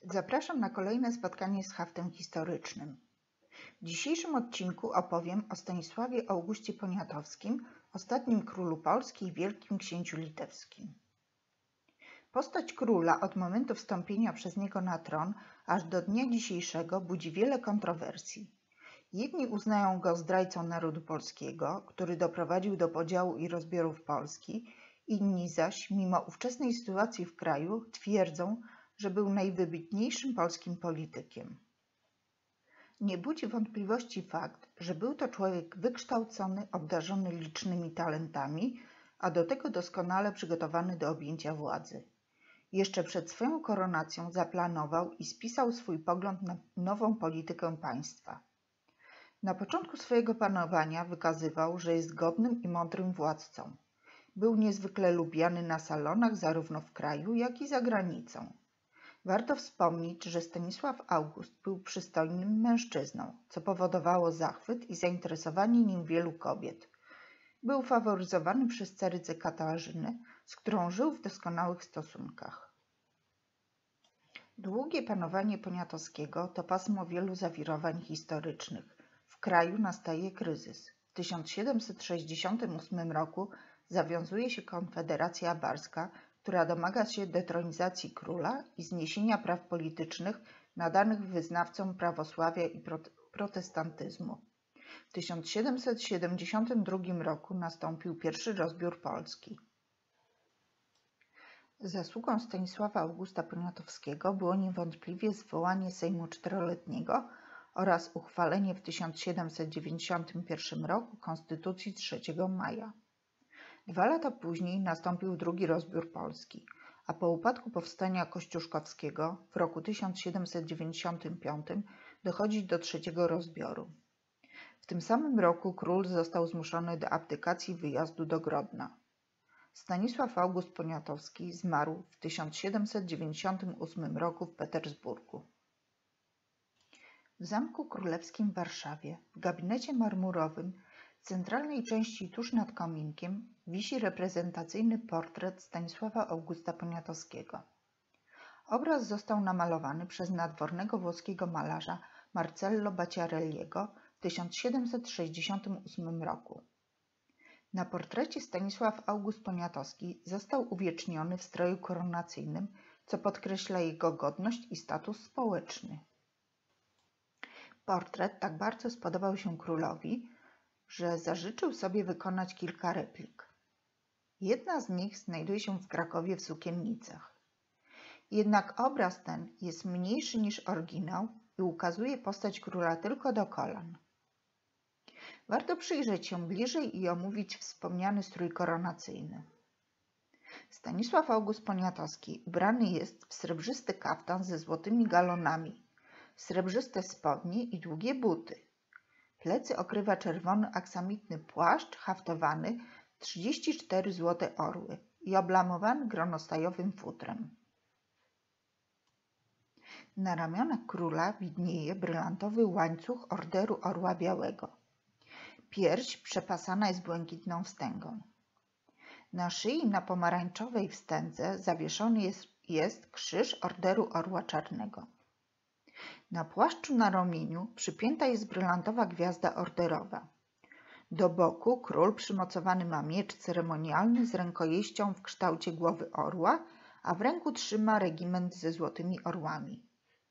Zapraszam na kolejne spotkanie z haftem historycznym. W dzisiejszym odcinku opowiem o Stanisławie Augustie Poniatowskim, ostatnim królu Polski i wielkim księciu litewskim. Postać króla od momentu wstąpienia przez niego na tron aż do dnia dzisiejszego budzi wiele kontrowersji. Jedni uznają go zdrajcą narodu polskiego, który doprowadził do podziału i rozbiorów Polski, inni zaś, mimo ówczesnej sytuacji w kraju, twierdzą, że był najwybitniejszym polskim politykiem. Nie budzi wątpliwości fakt, że był to człowiek wykształcony, obdarzony licznymi talentami, a do tego doskonale przygotowany do objęcia władzy. Jeszcze przed swoją koronacją zaplanował i spisał swój pogląd na nową politykę państwa. Na początku swojego panowania wykazywał, że jest godnym i mądrym władcą. Był niezwykle lubiany na salonach zarówno w kraju, jak i za granicą. Warto wspomnieć, że Stanisław August był przystojnym mężczyzną, co powodowało zachwyt i zainteresowanie nim wielu kobiet. Był faworyzowany przez carycę Katarzynę, z którą żył w doskonałych stosunkach. Długie panowanie Poniatowskiego to pasmo wielu zawirowań historycznych. W kraju nastaje kryzys. W 1768 roku zawiązuje się Konfederacja Barska, która domaga się detronizacji króla i zniesienia praw politycznych nadanych wyznawcom prawosławia i protestantyzmu. W 1772 roku nastąpił pierwszy rozbiór Polski. Zasługą Stanisława Augusta Poniatowskiego było niewątpliwie zwołanie Sejmu Czteroletniego oraz uchwalenie w 1791 roku Konstytucji 3 maja. 2 lata później nastąpił drugi rozbiór Polski, a po upadku powstania kościuszkowskiego w roku 1795 dochodzi do trzeciego rozbioru. W tym samym roku król został zmuszony do abdykacji i wyjazdu do Grodna. Stanisław August Poniatowski zmarł w 1798 roku w Petersburgu. W Zamku Królewskim w Warszawie, w gabinecie marmurowym, w centralnej części tuż nad kominkiem wisi reprezentacyjny portret Stanisława Augusta Poniatowskiego. Obraz został namalowany przez nadwornego włoskiego malarza Marcello Bacciarelliego w 1768 roku. Na portrecie Stanisław August Poniatowski został uwieczniony w stroju koronacyjnym, co podkreśla jego godność i status społeczny. Portret tak bardzo spodobał się królowi, że zażyczył sobie wykonać kilka replik. Jedna z nich znajduje się w Krakowie w Sukiennicach. Jednak obraz ten jest mniejszy niż oryginał i ukazuje postać króla tylko do kolan. Warto przyjrzeć się bliżej i omówić wspomniany strój koronacyjny. Stanisław August Poniatowski ubrany jest w srebrzysty kaftan ze złotymi galonami, srebrzyste spodnie i długie buty. Plecy okrywa czerwony aksamitny płaszcz haftowany w 34 złote orły i oblamowany gronostajowym futrem. Na ramionach króla widnieje brylantowy łańcuch Orderu Orła Białego. Pierś przepasana jest błękitną wstęgą. Na szyi na pomarańczowej wstędze zawieszony jest krzyż Orderu Orła Czarnego. Na płaszczu na ramieniu przypięta jest brylantowa gwiazda orderowa. Do boku król przymocowany ma miecz ceremonialny z rękojeścią w kształcie głowy orła, a w ręku trzyma regiment ze złotymi orłami.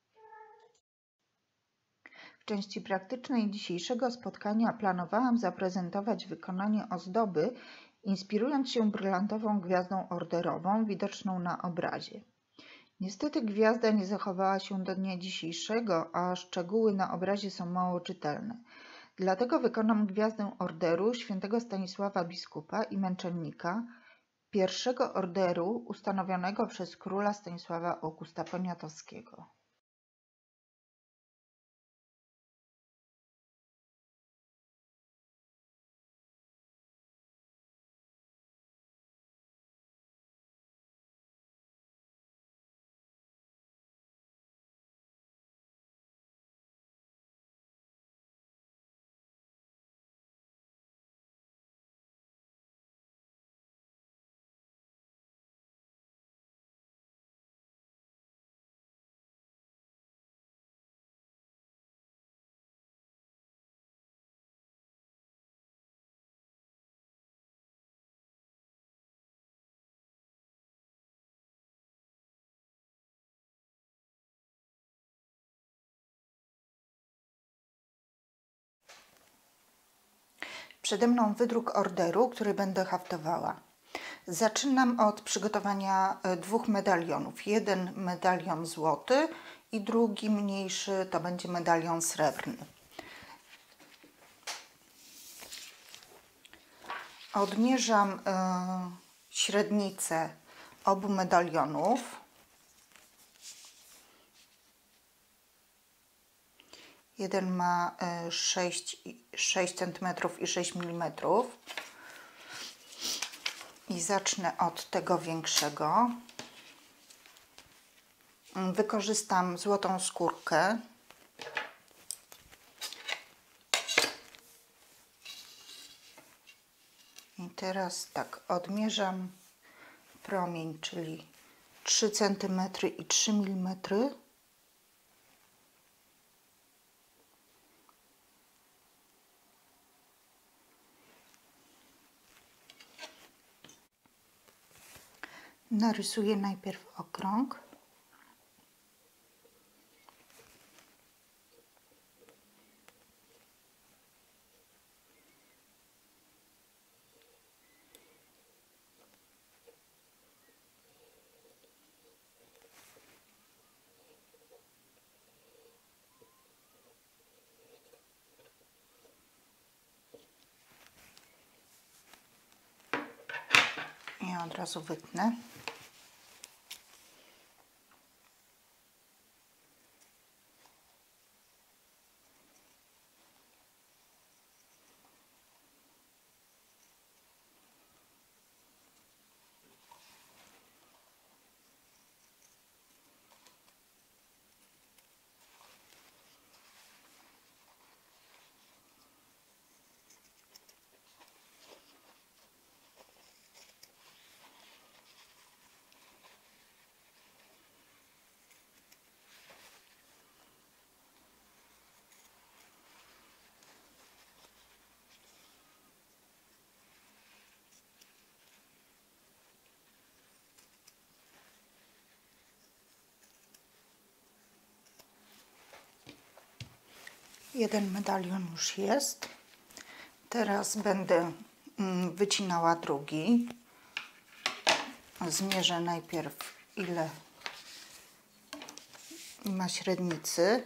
W części praktycznej dzisiejszego spotkania planowałam zaprezentować wykonanie ozdoby, inspirując się brylantową gwiazdą orderową widoczną na obrazie. Niestety gwiazda nie zachowała się do dnia dzisiejszego, a szczegóły na obrazie są mało czytelne. Dlatego wykonam gwiazdę orderu świętego Stanisława Biskupa i Męczennika, pierwszego orderu ustanowionego przez króla Stanisława Augusta Poniatowskiego. Przede mną wydruk orderu, który będę haftowała. Zaczynam od przygotowania dwóch medalionów. Jeden medalion złoty i drugi mniejszy to będzie medalion srebrny. Odmierzam średnicę obu medalionów. Jeden ma 6 cm i 6 mm. I zacznę od tego większego. Wykorzystam złotą skórkę. I teraz tak, odmierzam promień, czyli 3 cm i 3 mm. Narysuję najpierw okrąg. I od razu wytnę. Jeden medalion już jest. Teraz będę wycinała drugi. Zmierzę najpierw, ile ma średnicy.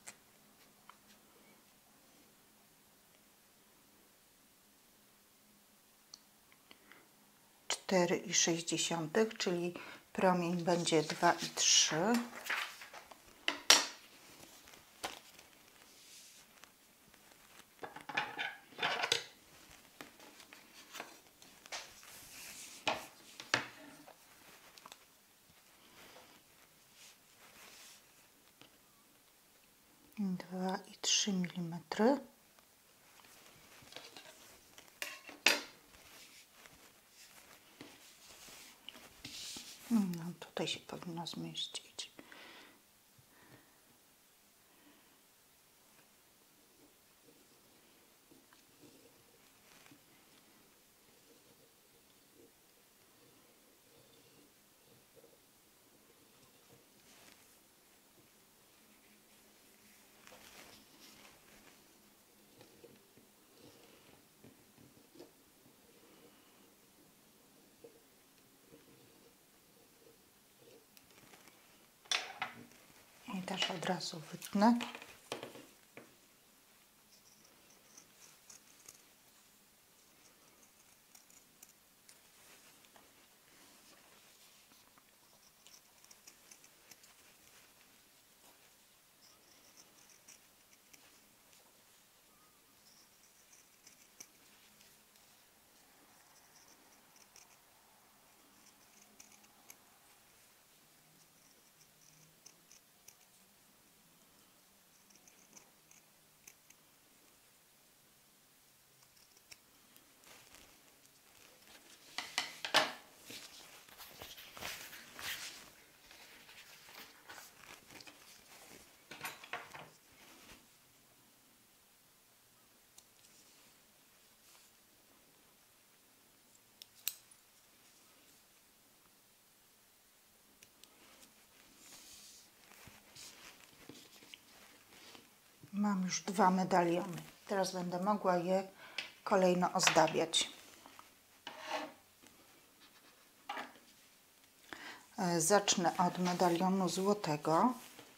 Cztery i 0,6, czyli promień będzie 2,3. Dwa i 3 mm. No, tutaj się powinno zmieścić. I też od razu wytnę. Mam już dwa medaliony. Teraz będę mogła je kolejno ozdabiać. Zacznę od medalionu złotego.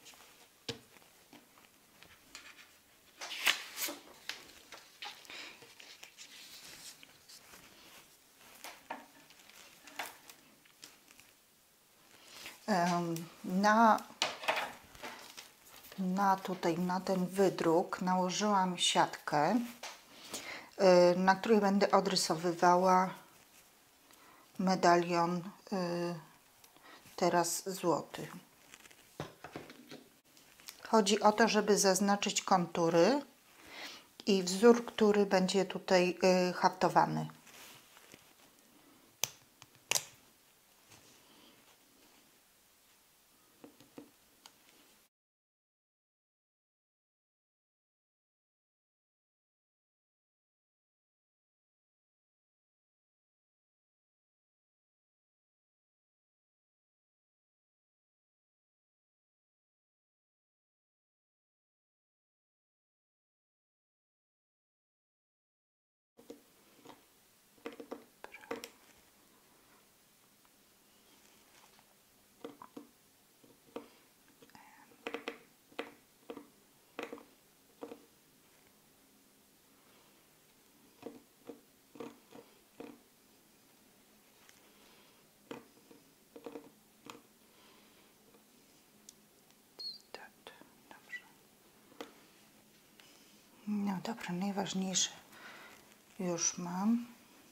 Na ten wydruk nałożyłam siatkę, na której będę odrysowywała medalion teraz złoty. Chodzi o to, żeby zaznaczyć kontury i wzór, który będzie tutaj haftowany. No dobra, najważniejsze już mam.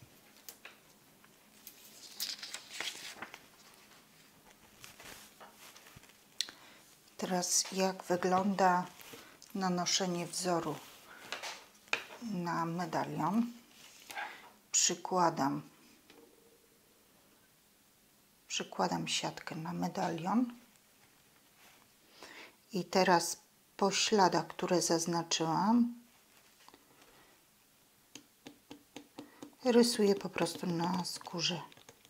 Teraz jak wygląda nanoszenie wzoru na medalion. Przykładam siatkę na medalion i teraz po śladach, które zaznaczyłam, rysuję po prostu na skórze.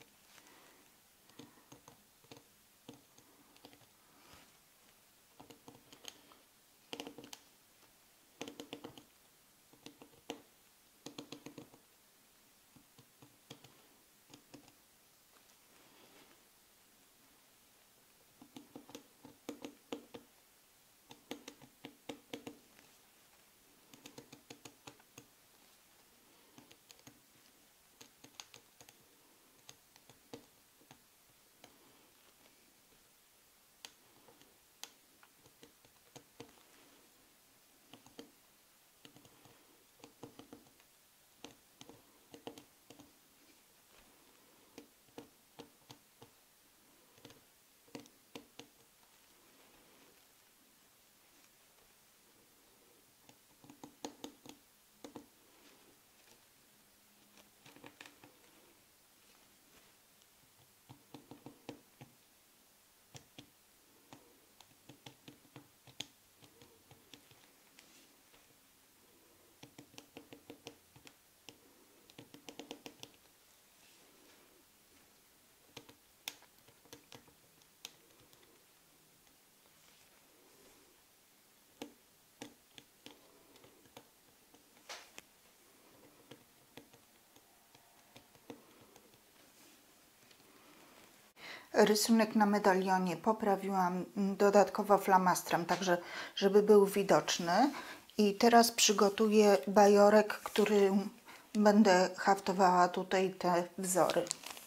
Rysunek na medalionie poprawiłam dodatkowo flamastrem, także żeby był widoczny. I teraz przygotuję bajorek, którym będę haftowała tutaj te wzory.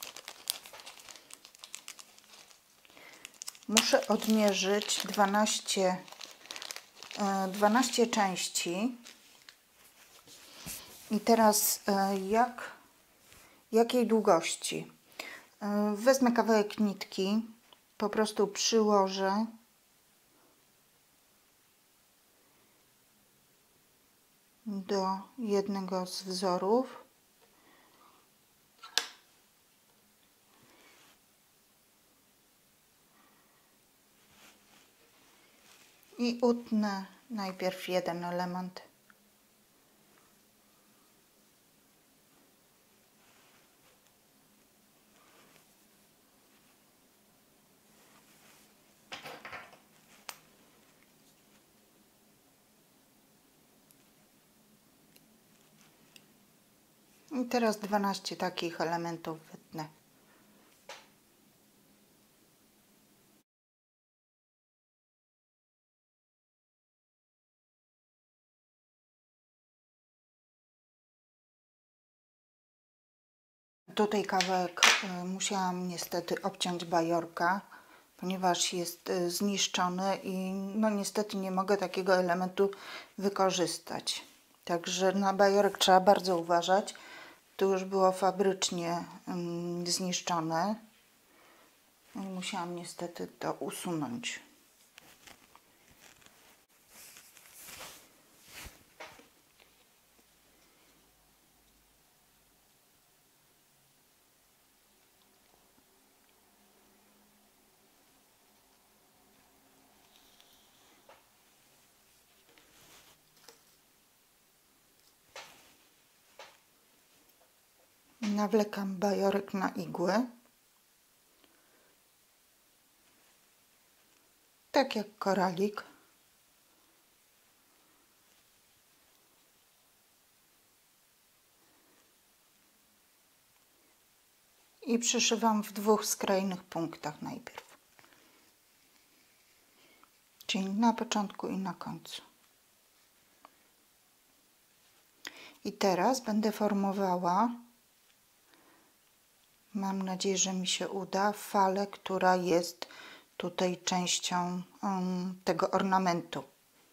Muszę odmierzyć 12 części. I teraz jakiej długości? Wezmę kawałek nitki, po prostu przyłożę do jednego z wzorów i utnę najpierw jeden element. I teraz 12 takich elementów wytnę. Tutaj kawałek musiałam niestety obciąć bajorka, ponieważ jest zniszczony i no niestety nie mogę takiego elementu wykorzystać. Także na bajorek trzeba bardzo uważać. To już było fabrycznie zniszczone i musiałam niestety to usunąć. Nawlekam bajorek na igły, tak jak koralik. I przyszywam w dwóch skrajnych punktach najpierw, czyli na początku i na końcu. I teraz będę formowała, mam nadzieję, że mi się uda, falę, która jest tutaj częścią tego ornamentu.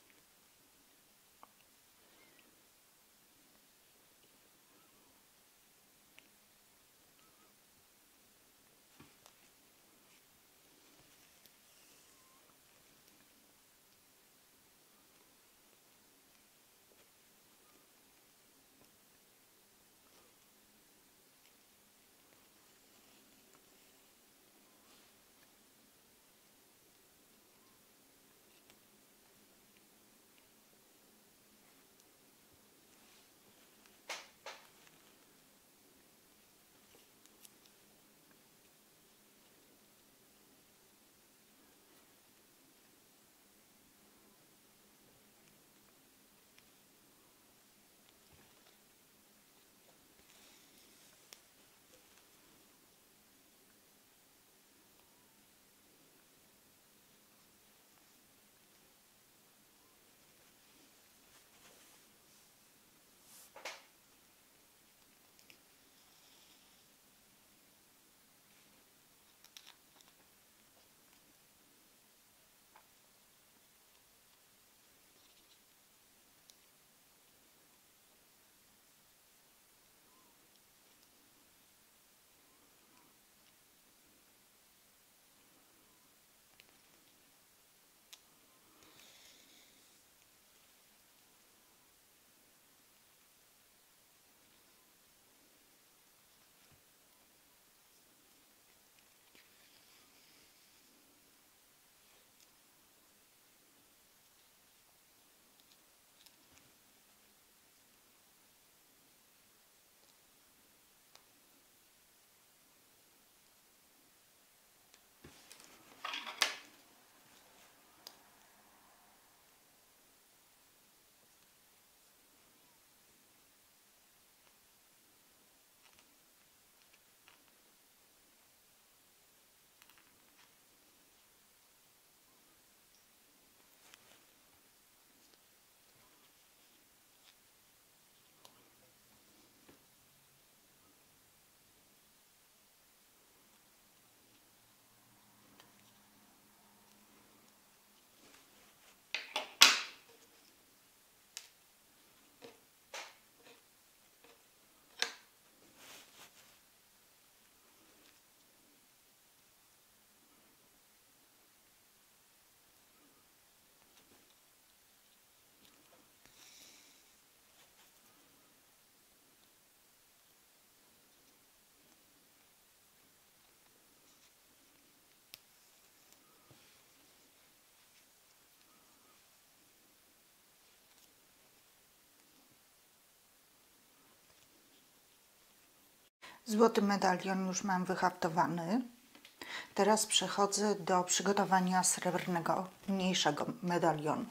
Złoty medalion już mam wyhaftowany. Teraz przechodzę do przygotowania srebrnego, mniejszego medalionu.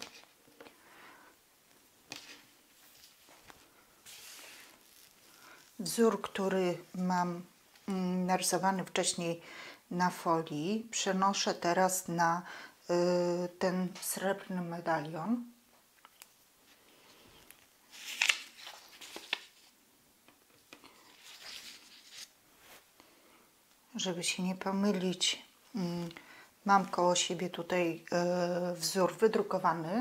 Wzór, który mam narysowany wcześniej na folii, przenoszę teraz na ten srebrny medalion. Żeby się nie pomylić, mam koło siebie tutaj wzór wydrukowany.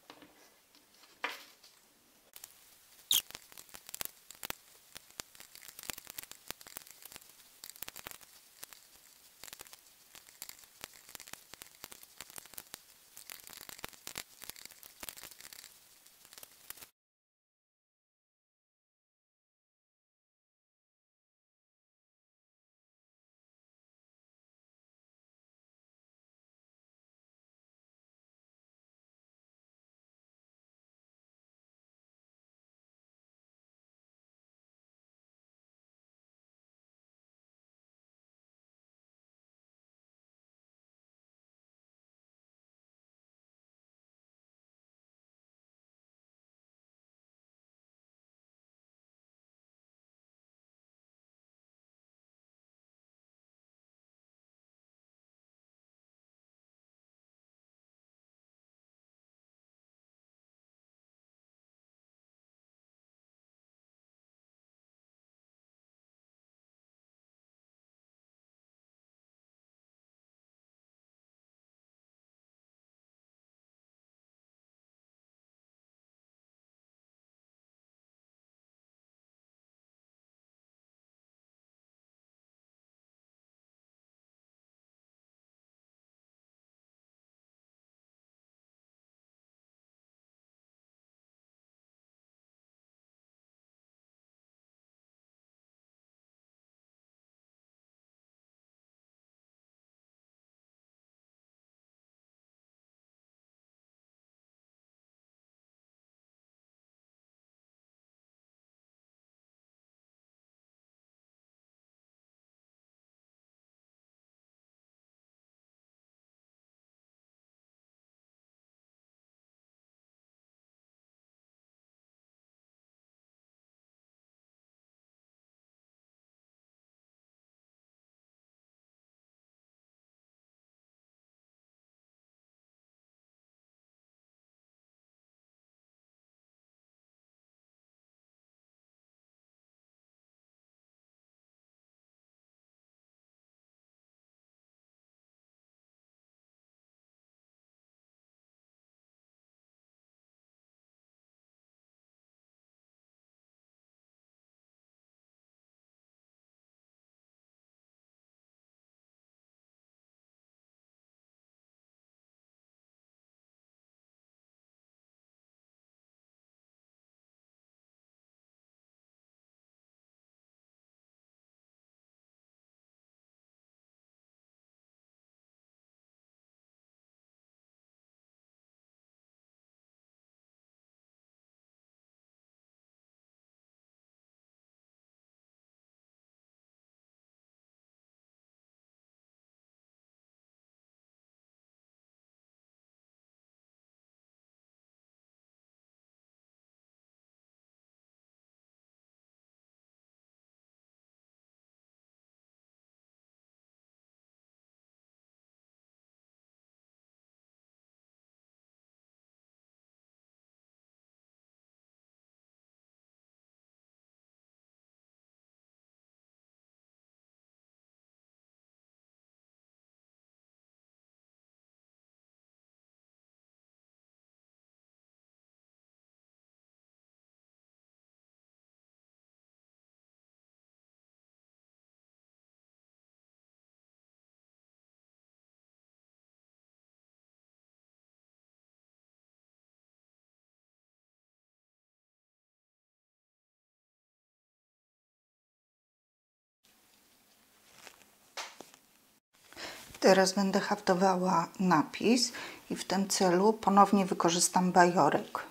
Teraz będę haftowała napis i w tym celu ponownie wykorzystam bajorek.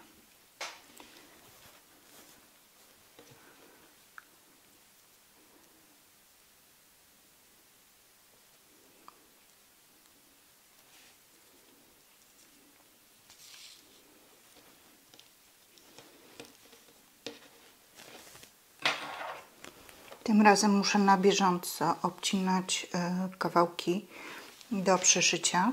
Tym razem muszę na bieżąco obcinać kawałki do przyszycia.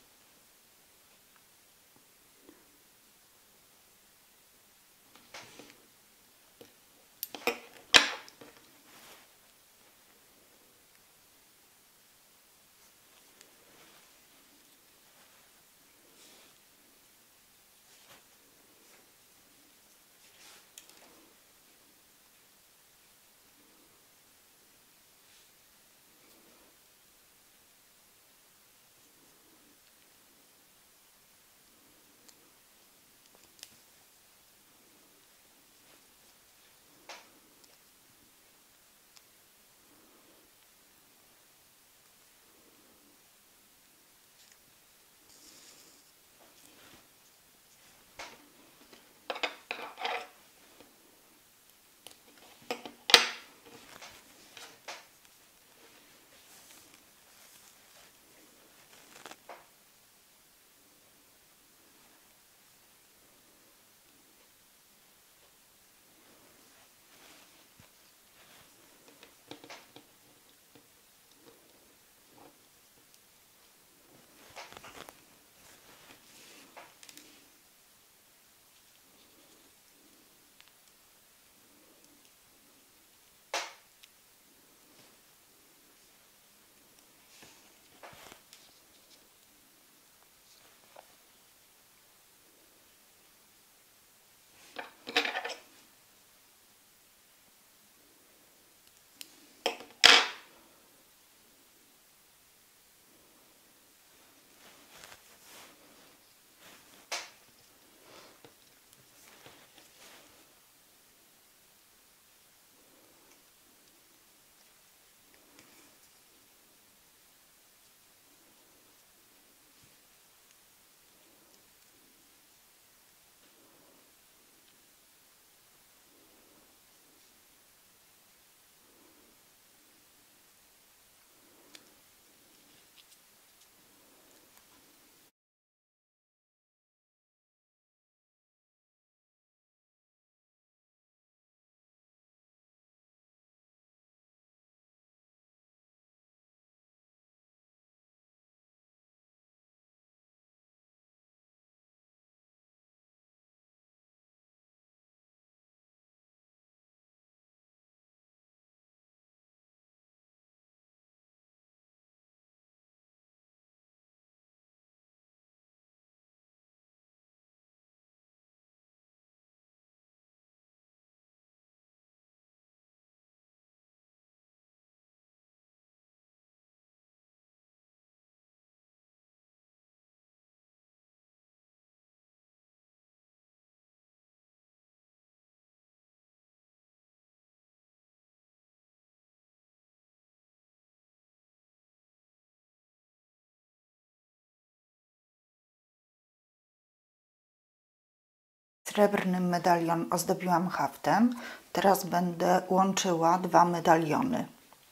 Srebrny medalion ozdobiłam haftem. Teraz będę łączyła dwa medaliony.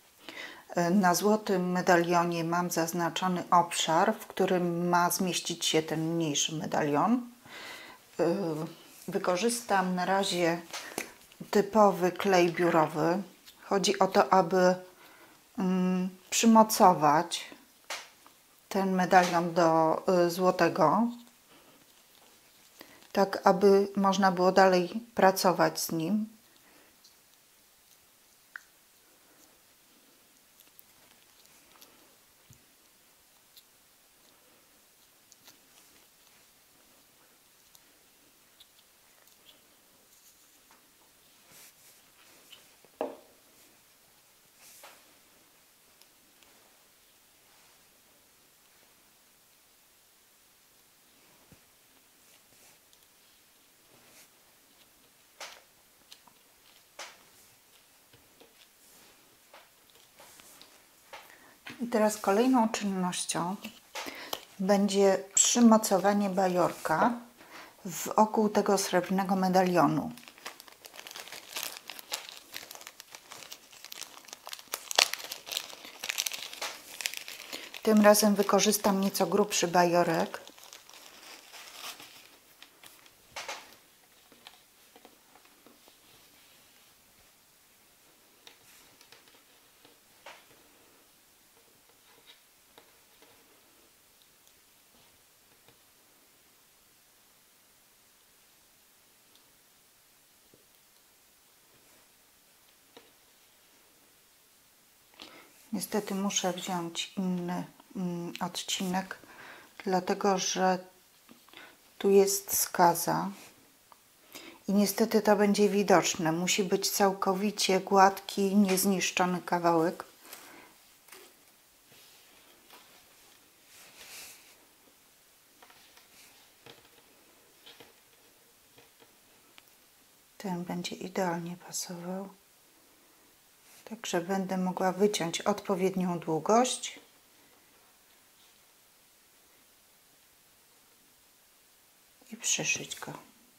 Na złotym medalionie mam zaznaczony obszar, w którym ma zmieścić się ten mniejszy medalion. Wykorzystam na razie typowy klej biurowy. Chodzi o to, aby przymocować ten medalion do złotego, tak aby można było dalej pracować z nim. I teraz kolejną czynnością będzie przymocowanie bajorka wokół tego srebrnego medalionu. Tym razem wykorzystam nieco grubszy bajorek. Niestety muszę wziąć inny odcinek, dlatego że tu jest skaza i niestety to będzie widoczne. Musi być całkowicie gładki, niezniszczony kawałek. Ten będzie idealnie pasował. Także będę mogła wyciąć odpowiednią długość. I przyszyć go.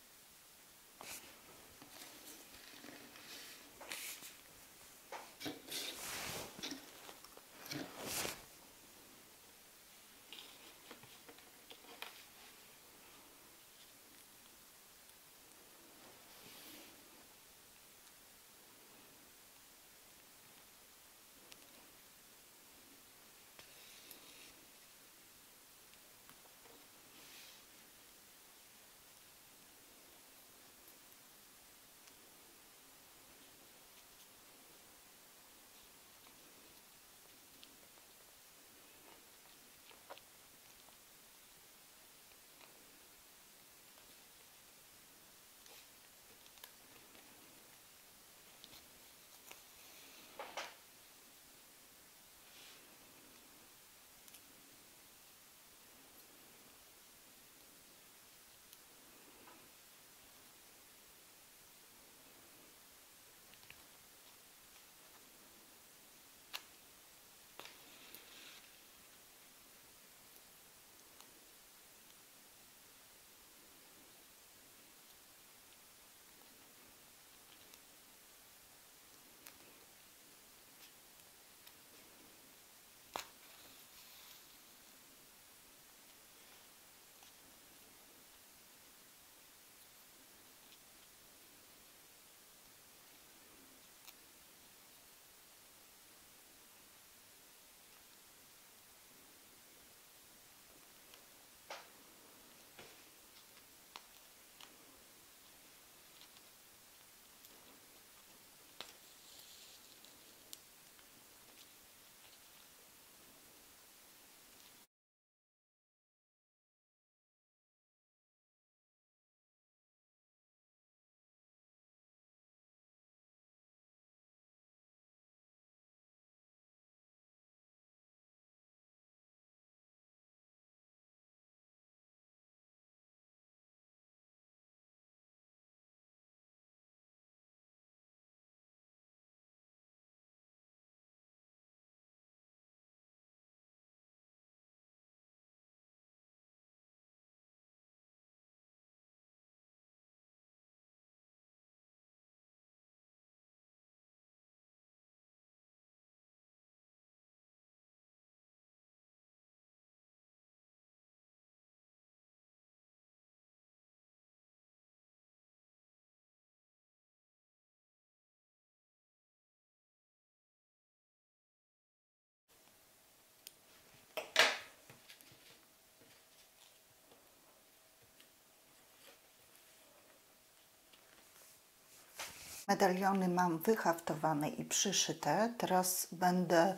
Medaliony mam wyhaftowane i przyszyte. Teraz będę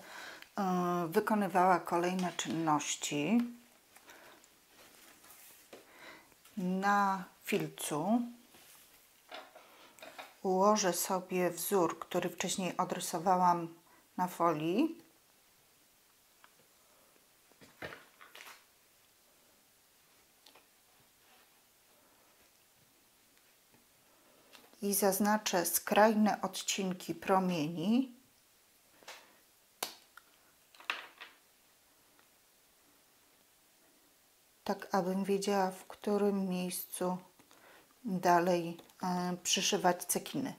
wykonywała kolejne czynności. Na filcu ułożę sobie wzór, który wcześniej odrysowałam na folii. I zaznaczę skrajne odcinki promieni. Tak, abym wiedziała, w którym miejscu dalej przyszywać cekiny.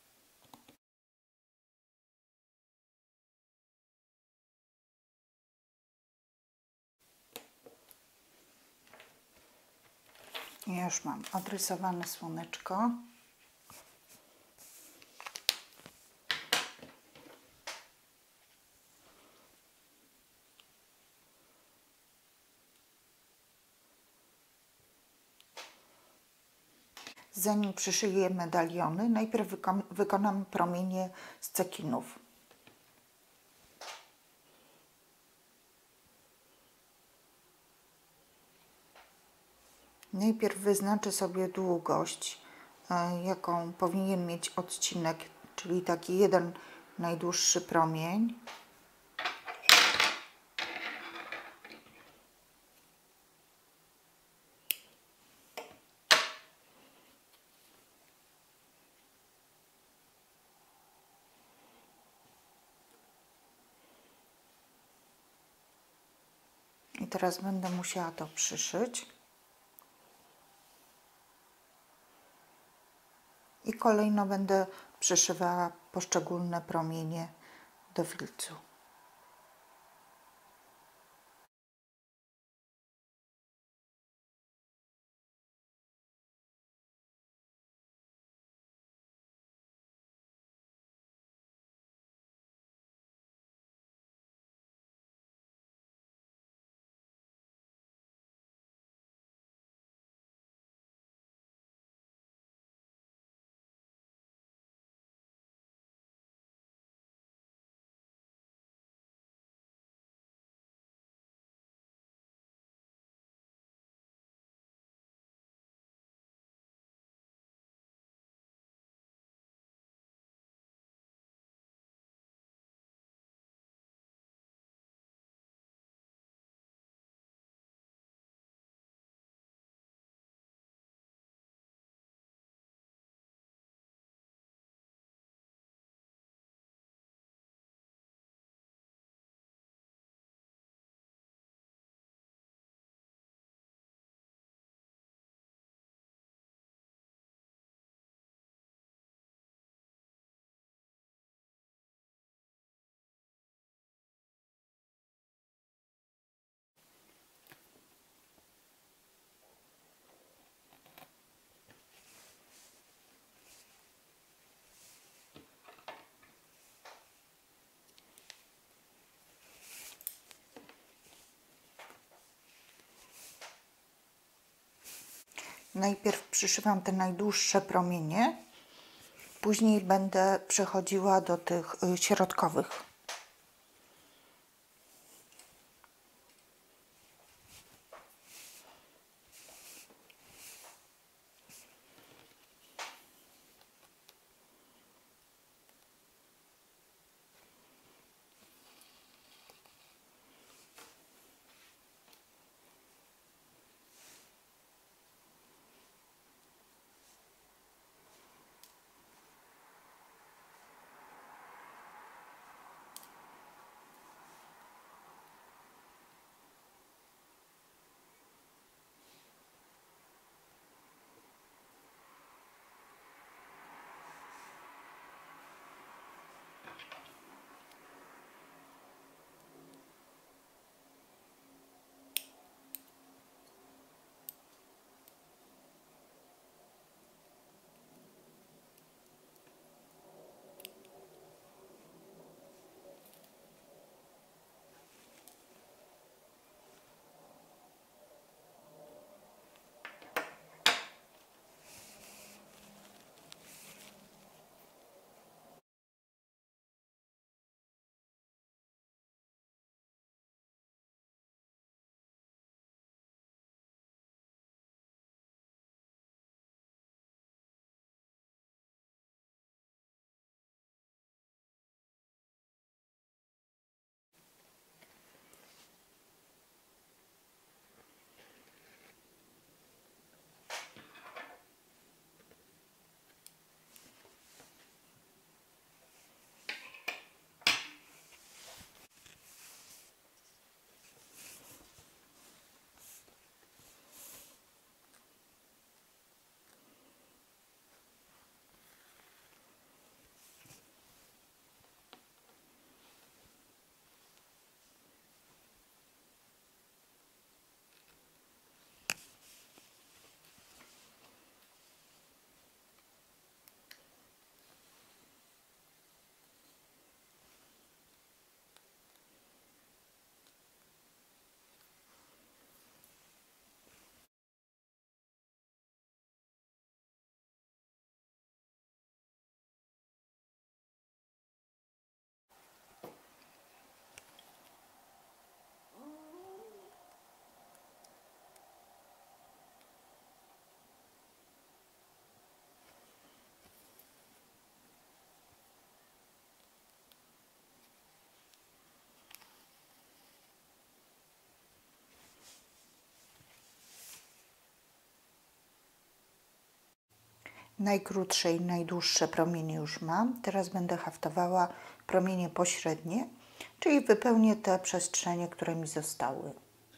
I już mam odrysowane słoneczko. Zanim przyszyję medaliony, najpierw wykonam promienie z cekinów. Najpierw wyznaczę sobie długość, jaką powinien mieć odcinek, czyli taki jeden najdłuższy promień. I teraz będę musiała to przyszyć. I kolejno będę przyszywała poszczególne promienie do filcu. Najpierw przyszywam te najdłuższe promienie, później będę przechodziła do tych środkowych. Najkrótsze i najdłuższe promienie już mam. Teraz będę haftowała promienie pośrednie, czyli wypełnię te przestrzenie, które mi zostały.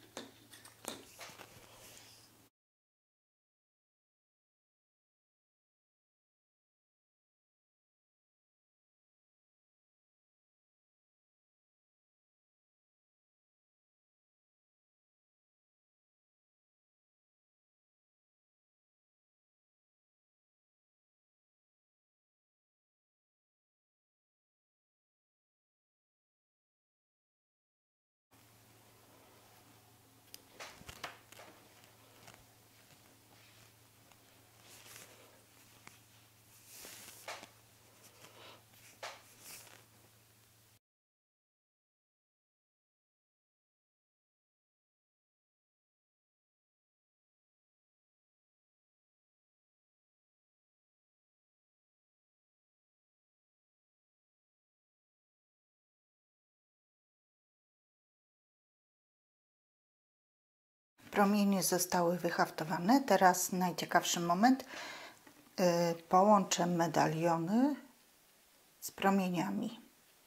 Promienie zostały wyhaftowane. Teraz najciekawszy moment. Połączę medaliony z promieniami.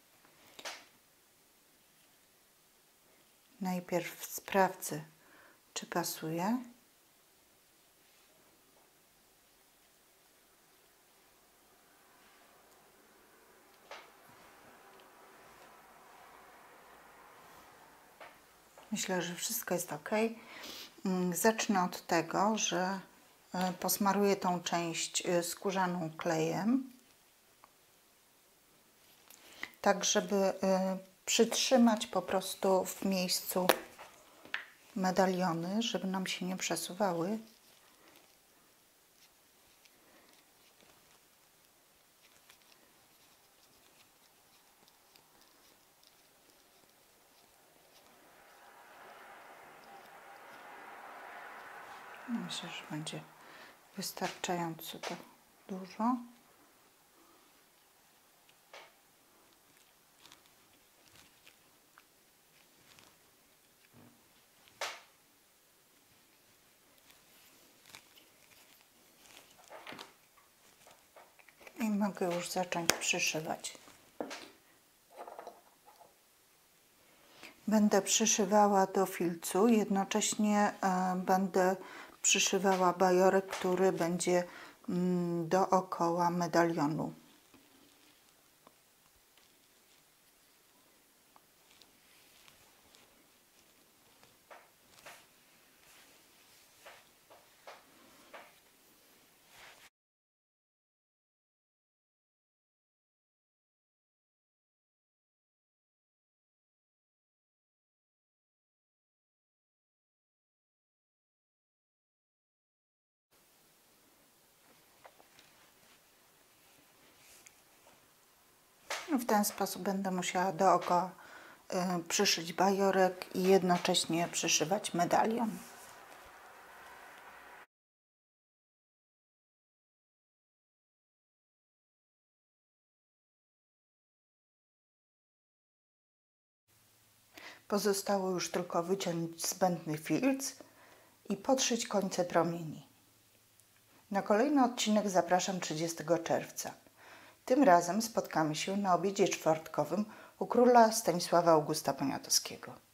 Najpierw sprawdzę, czy pasuje. Myślę, że wszystko jest ok. Zacznę od tego, że posmaruję tą część skórzaną klejem, tak żeby przytrzymać po prostu w miejscu medaliony, żeby nam się nie przesuwały. Myślę, że będzie wystarczająco to dużo. I mogę już zacząć przyszywać. Będę przyszywała do filcu, jednocześnie będę przyszywała bajorek, który będzie dookoła medalionu. W ten sposób będę musiała dookoła przyszyć bajorek i jednocześnie przyszywać medalion. Pozostało już tylko wyciąć zbędny filc i podszyć końce promieni. Na kolejny odcinek zapraszam 30 czerwca. Tym razem spotkamy się na obiedzie czwartkowym u króla Stanisława Augusta Poniatowskiego.